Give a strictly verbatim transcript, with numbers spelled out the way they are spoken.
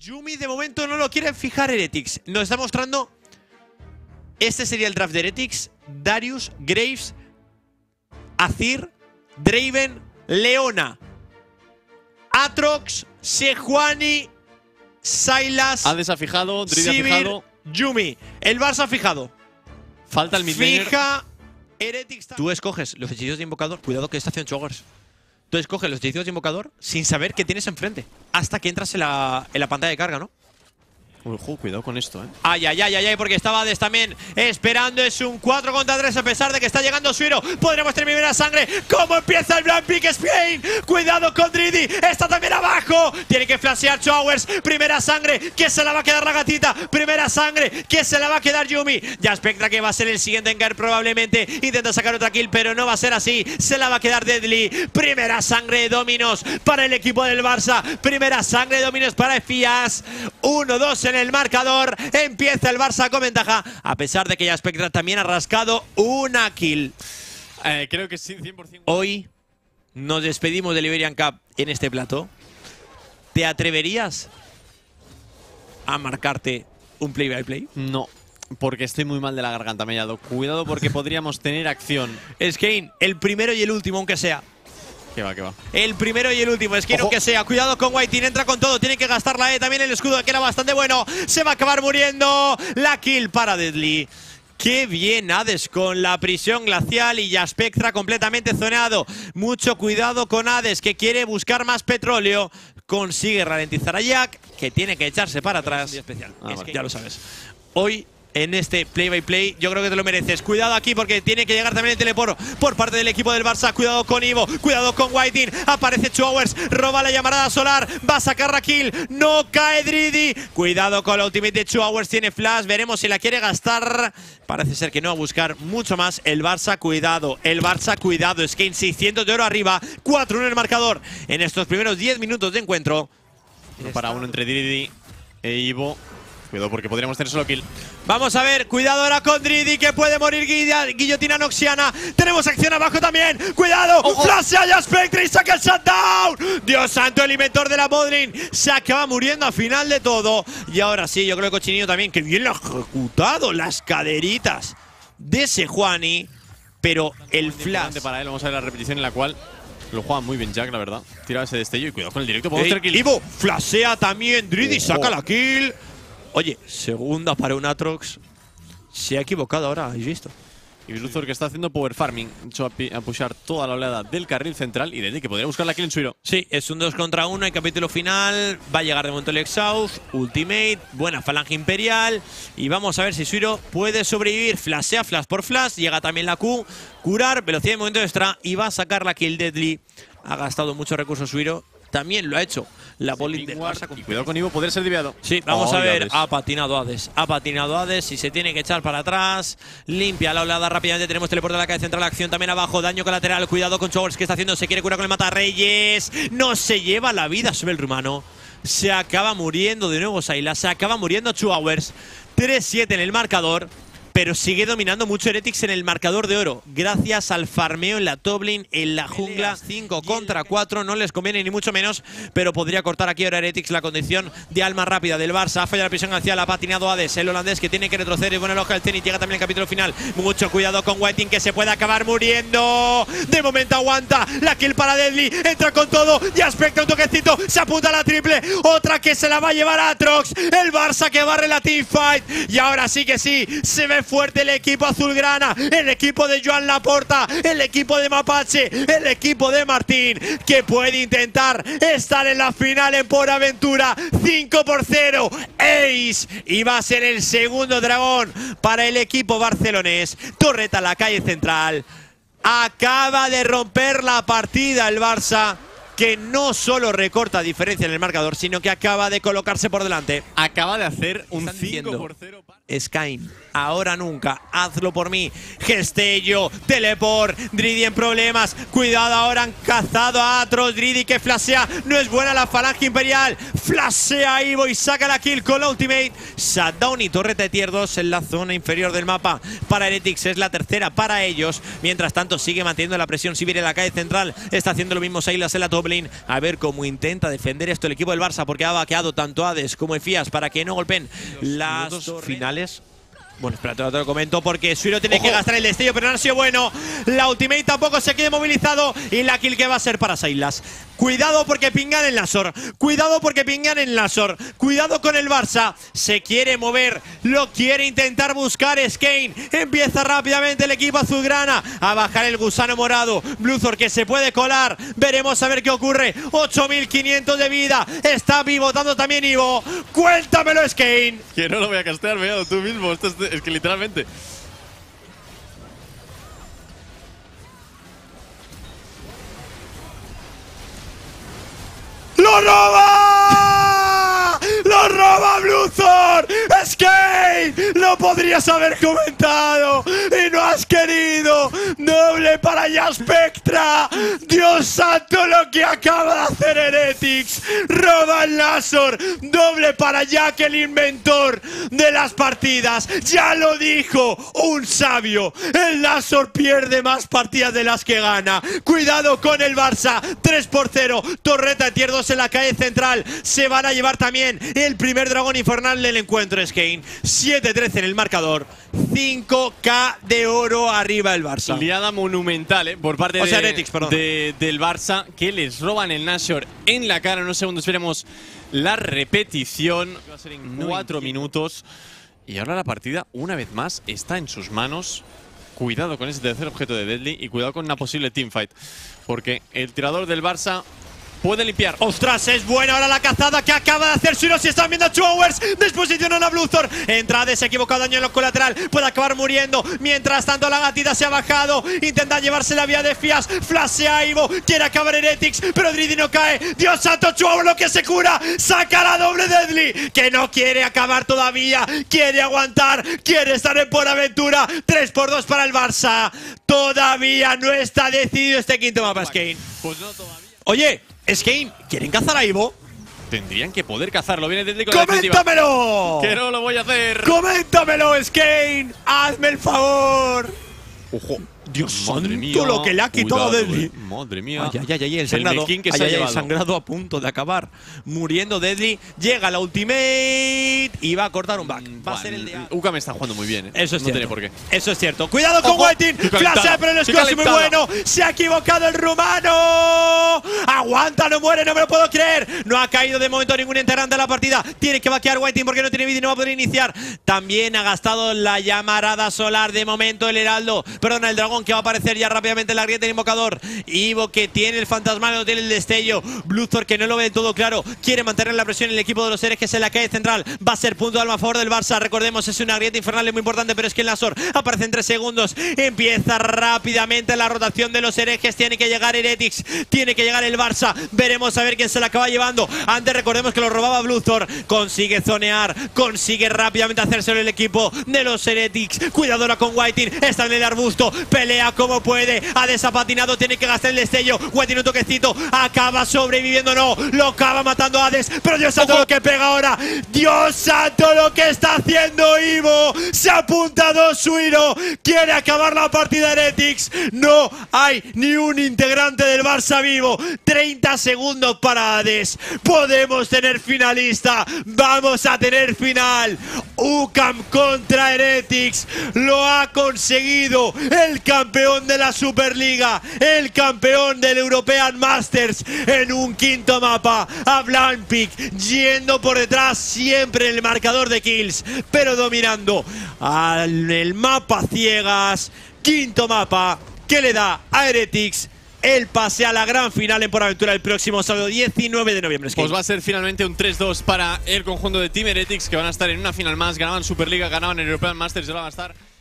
Yumi de momento no lo quieren fijar Heretics. Nos está mostrando. Este sería el draft de Heretics. Darius, Graves, Azir, Draven, Leona, Aatrox, Sejuani, Sylas, Hades ha fijado, Druid ha Sivir, fijado. Yumi. El Barça ha fijado. Falta el midlaner. Fija Heretics. Tú escoges los hechizos de invocador. Cuidado que está haciendo Chogers. Tú escoges los hechizos de invocador sin saber qué tienes enfrente. Hasta que entras en la, en la pantalla de carga, ¿no? Ojo, cuidado con esto, eh. Ay, ay, ay, ay, ay, porque estaba Hades también esperando. Es un cuatro contra tres a pesar de que está llegando Suiro. Podremos terminar la sangre. ¿Cómo empieza el Black Pick Spain? Cuidado con Dridi. Está también abajo. Tiene que flashear Towers. Primera sangre. ¿Qué se la va a quedar la gatita? Primera sangre. ¿Qué se la va a quedar Yumi? Ya Spectra, que va a ser el siguiente en caer probablemente. Intenta sacar otra kill, pero no va a ser así. Se la va a quedar Deadly. Primera sangre de Dominos para el equipo del Barça. Primera sangre de Dominos para Fias. uno dos en el marcador. Empieza el Barça con ventaja, a pesar de que ya Spectra también ha rascado una kill. Eh, creo que sí, cien por cien. Hoy nos despedimos del Iberian Cup en este plato. ¿Te atreverías a marcarte un play by play? No, porque estoy muy mal de la garganta, Mellado. Cuidado porque podríamos tener acción. Skane, el primero y el último, aunque sea. Que va, que va. El primero y el último, es que no que sea. Cuidado con Whiting, entra con todo. Tiene que gastar la E. También el escudo, que era bastante bueno. Se va a acabar muriendo. La kill para Deadly. Qué bien Hades con la prisión glacial y ya Spectra completamente zoneado. Mucho cuidado con Hades, que quiere buscar más petróleo. Consigue ralentizar a Jack, que tiene que echarse para atrás. Especial. Ah, Es vale. que ya lo sabes. Hoy, en este play by play, yo creo que te lo mereces. Cuidado aquí porque tiene que llegar también el teleporo por parte del equipo del Barça. Cuidado con Ivo, cuidado con Whiting. Aparece Chowers, roba la llamarada solar, va a sacar la kill, no cae Dridi. Cuidado con la ultimate de Chowers, tiene flash, veremos si la quiere gastar. Parece ser que no, va a buscar mucho más el Barça. Cuidado, el Barça, cuidado. Skane seiscientos de oro arriba, cuatro uno en el marcador en estos primeros diez minutos de encuentro. Uno para uno entre Dridi e Ivo. Cuidado porque podríamos tener solo kill. Vamos a ver, cuidado ahora con Dridi, que puede morir Guilla- guillotina noxiana. Tenemos acción abajo también. ¡Cuidado! Ojo. ¡Flash allá Spectre y saca el shutdown! ¡Dios santo, el inventor de la Modrin! Se acaba muriendo al final de todo. Y ahora sí, yo creo que Cochinillo también, que bien lo ha ejecutado. Las caderitas de Sejuani. Pero el flash… Para él, vamos a ver la repetición en la cual lo juega muy bien Jack, la verdad. Tira ese destello y cuidado con el directo. Podemos Ey, tener kill. Ivo flashea también. Dridi Ojo. saca la kill. Oye, segunda para un Aatrox. Se ha equivocado ahora, ¿habéis visto? Y Luthor, que está haciendo power farming. Hecho a, pi- a pushar toda la oleada del carril central. Y desde que podría buscar la kill en Suiro. Sí, es un dos contra uno en capítulo final. Va a llegar de momento el Exhaust. Ultimate. Buena falange imperial. Y vamos a ver si Suiro puede sobrevivir. Flashea, flash por flash. Llega también la Q. Curar, velocidad de momento extra. Y va a sacar la kill Deadly. Ha gastado muchos recursos Suiro. También lo ha hecho la bowling del Barça. Y cuidado con Ivo, poder ser desviado. Sí, vamos Oh, a ver. Hades. Ha patinado Hades. Ha patinado Hades y se tiene que echar para atrás. Limpia la oleada rápidamente. Tenemos teleporte a la calle central. Acción también abajo. Daño colateral. Cuidado con Chowers, que está haciendo. Se quiere curar con el Matarreyes. No se lleva la vida sobre el rumano. Se acaba muriendo de nuevo Sylas. Se acaba muriendo Chowers. tres siete en el marcador. Pero sigue dominando mucho Heretics en el marcador de oro. Gracias al farmeo en la top lane, en la jungla. cinco contra cuatro. No les conviene ni mucho menos. Pero podría cortar aquí ahora Heretics la condición de alma rápida del Barça. Ha fallado la presión hacia la patinado Hades. El holandés, que tiene que retroceder. Y bueno, el ojo del Zenit. Llega también el capítulo final. Mucho cuidado con Whiting, que se puede acabar muriendo. De momento aguanta. La kill para Deadly. Entra con todo. Ya Spectra un toquecito. Se apunta a la triple. Otra que se la va a llevar a Aatrox. El Barça que barre la teamfight. Y ahora sí que sí. Se ve fuerte el equipo azulgrana, el equipo de Joan Laporta, el equipo de Mapache, el equipo de Martín, que puede intentar estar en la final en Por Aventura. Cinco por cero, Ace, y va a ser el segundo dragón para el equipo barcelonés. Torreta a la calle central. Acaba de romper la partida el Barça, que no solo recorta diferencia en el marcador, sino que acaba de colocarse por delante. Acaba de hacer un Están diciendo, cinco por cero. Skyne, ahora nunca, hazlo por mí. Gestello, teleport, Dridi en problemas. Cuidado, ahora han cazado a Atrox. Dridi que flashea, no es buena la falange imperial. Flashea Ivo y saca la kill con la ultimate. Shutdown y torreta de tier dos en la zona inferior del mapa. Para Heretics es la tercera para ellos. Mientras tanto sigue manteniendo la presión Sivir en la calle central. Está haciendo lo mismo Sylas en la top lane. A ver cómo intenta defender esto el equipo del Barça, porque ha vaqueado tanto Hades como Efías para que no golpeen las dos finales. Bueno, espera, te lo, te lo comento porque Suiro tiene Ojo. que gastar el destello, pero no ha sido bueno. La ultimate tampoco se quede movilizado y la kill que va a ser para Sylas. Cuidado porque pingan en Nashor. Cuidado porque pingan en Nashor. Cuidado con el Barça. Se quiere mover. Lo quiere intentar buscar Skane. Empieza rápidamente el equipo azulgrana a bajar el gusano morado. Bluthor que se puede colar. Veremos a ver qué ocurre. ocho mil quinientos de vida. Está pivotando también Ivo. Cuéntamelo, Skane. Que no lo voy a castear, veado tú mismo. Esto es, es que literalmente… ¡Lo roba! ¡Lo roba Bluthor! ¡Skane! ¡Lo podrías haber comentado! ¡Y no has querido! ¡Doble para ya Spectra! ¡Dios santo lo que acaba de hacer Heretics! ¡Roba el Nashor! ¡Doble para Jack, el inventor de las partidas! ¡Ya lo dijo un sabio! El Nashor pierde más partidas de las que gana. ¡Cuidado con el Barça! tres por cero. Torreta de tier dos en la calle central. Se van a llevar también el primer dragón infernal del encuentro, Skane. siete trece en el marcador. cinco K de oro arriba el Barça. Liada monumental, ¿eh? Por parte o sea, de, Heretics, perdón. de, del Barça, que les roban el Nashor en la cara. En unos segundos veremos la repetición. Va a ser en no cuatro entiendo. minutos. Y ahora la partida, una vez más, está en sus manos. Cuidado con ese tercer objeto de Deadly y cuidado con una posible teamfight. Porque el tirador del Barça puede limpiar. ¡Ostras! Es buena ahora la cazada que acaba de hacer Suiro. Si están viendo a Two Hours, disposicionan a Bluthor. Entra se ha equivocado, daño en lo colateral. Puede acabar muriendo. Mientras tanto, la gatita se ha bajado. Intenta llevarse la vía de Fias. Flashea Ivo. Quiere acabar Heretics, pero Dridi no cae. ¡Dios santo! Two Hours lo que se cura. Saca la doble Deadly. Que no quiere acabar todavía. Quiere aguantar. Quiere estar en por aventura. tres por dos para el Barça. Todavía no está decidido este quinto mapa, Skane. Pues no todavía. Oye, Skane, ¿quieren cazar a Ivo? Tendrían que poder cazarlo. Viene Deadly con la definitiva. ¡Coméntamelo! Que no lo voy a hacer. ¡Coméntamelo, Skane! ¡Hazme el favor! Ojo. Dios Madre santo, mía, lo que le ha quitado cuidado, a Deadly. eh. Madre mía. Ay, ay, ay, ay, el sangrado. El Mekin que ay, se ha ay, ay, el llevado. sangrado a punto de acabar. Muriendo Deadly. Llega la ultimate y va a cortar un back. Va a ser el de A. Uka me está jugando muy bien, eh. Eso es no cierto. tiene por qué. Eso es cierto. Cuidado con Ojo, Whiting. qué calentada, Flash, pero el qué squash es muy calentada. bueno. Se ha equivocado el rumano. Aguanta, no muere, no me lo puedo creer. No ha caído de momento ningún integrante de la partida. Tiene que vaquear Whiting porque no tiene vida y no va a poder iniciar. También ha gastado la llamarada solar de momento el Heraldo. Perdona, el dragón que va a aparecer ya rápidamente en la grieta del invocador. Ivo que tiene el fantasmal, no tiene el destello. Bluthor que no lo ve del todo claro. Quiere mantener la presión en el equipo de los seres que es en la calle central. Va a ser punto de alma a favor del Barça. Recordemos, es una grieta infernal muy importante, pero es que el Nashor aparece en tres segundos. Empieza rápidamente la rotación de los herejes. Tiene que llegar Heretics. Tiene que llegar el Barça. Veremos a ver quién se la acaba llevando. Antes recordemos que lo robaba Bluthor. Consigue zonear. Consigue rápidamente hacérselo el equipo de los Heretics. Cuidado ahora con Whiting. Está en el arbusto. Pelea como puede. Ha desapatinado. Tiene que gastar el destello. Whiting un toquecito. Acaba sobreviviendo. No. Lo acaba matando a Hades. Pero Dios santo lo que pega ahora. Dios santo lo que está haciendo Ivo. Se ha apuntado Suiro. Quiere acabar la partida Heretics. No hay ni un integrante del Barça vivo. treinta segundos para Hades. Podemos tener finalista. Vamos a tener final. UCAM contra Heretics. Lo ha conseguido el campeón de la Superliga. El campeón del European Masters. En un quinto mapa. A Blankpick yendo por detrás siempre en el marcador de kills. Pero dominando al el mapa ciegas. Quinto mapa que le da a Heretics el pase a la gran final en Por Aventura el próximo sábado diecinueve de noviembre. Pues va a ser finalmente un tres dos para el conjunto de Team Heretics, que van a estar en una final más. Ganaban Superliga, ganaban el European Masters y ahora van a estar